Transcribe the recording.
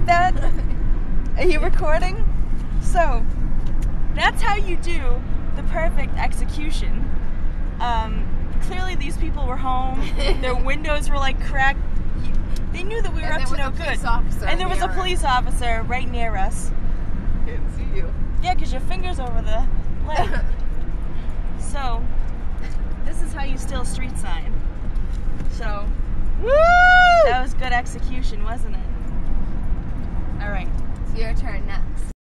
that? Are you recording? So, that's how you do the perfect execution. Clearly these people were home. Their windows were like cracked. They knew that we were up to no good. And there was a police officer right near us. Can't see you. Yeah, because your finger's over the leg. So, this is how you steal a street sign. So, woo! That was good execution, wasn't it? All right. It's your turn next.